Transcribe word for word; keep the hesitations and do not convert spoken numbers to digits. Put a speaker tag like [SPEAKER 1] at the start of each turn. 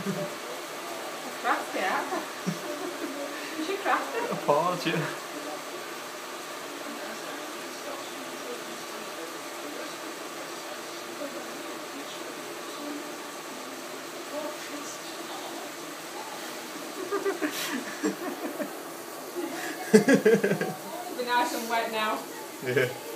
[SPEAKER 1] Crafty, aren't they? Is she crafty?
[SPEAKER 2] A pause, yeah.
[SPEAKER 1] It'll be nice and wet now.
[SPEAKER 2] Yeah.